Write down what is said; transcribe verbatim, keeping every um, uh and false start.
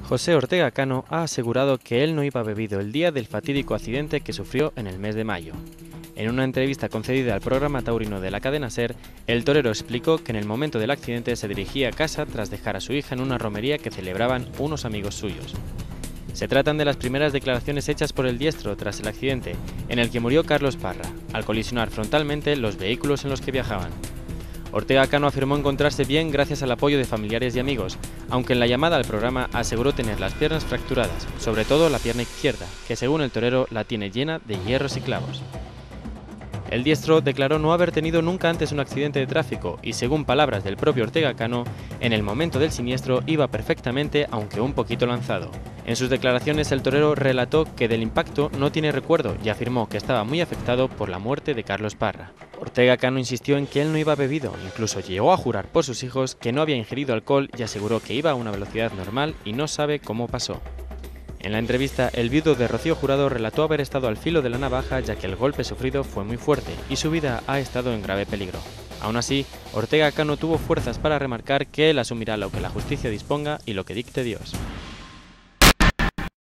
José Ortega Cano ha asegurado que él no iba bebido el día del fatídico accidente que sufrió en el mes de mayo. En una entrevista concedida al programa taurino de la cadena SER, el torero explicó que en el momento del accidente se dirigía a casa tras dejar a su hija en una romería que celebraban unos amigos suyos. Se tratan de las primeras declaraciones hechas por el diestro tras el accidente, en el que murió Carlos Parra, al colisionar frontalmente los vehículos en los que viajaban. Ortega Cano afirmó encontrarse bien gracias al apoyo de familiares y amigos, aunque en la llamada al programa aseguró tener las piernas fracturadas, sobre todo la pierna izquierda, que según el torero la tiene llena de hierros y clavos. El diestro declaró no haber tenido nunca antes un accidente de tráfico y, según palabras del propio Ortega Cano, en el momento del siniestro iba perfectamente, aunque un poquito lanzado. En sus declaraciones el torero relató que del impacto no tiene recuerdo y afirmó que estaba muy afectado por la muerte de Carlos Parra. Ortega Cano insistió en que él no iba bebido, incluso llegó a jurar por sus hijos que no había ingerido alcohol y aseguró que iba a una velocidad normal y no sabe cómo pasó. En la entrevista, el viudo de Rocío Jurado relató haber estado al filo de la navaja ya que el golpe sufrido fue muy fuerte y su vida ha estado en grave peligro. Aún así, Ortega Cano tuvo fuerzas para remarcar que él asumirá lo que la justicia disponga y lo que dicte Dios.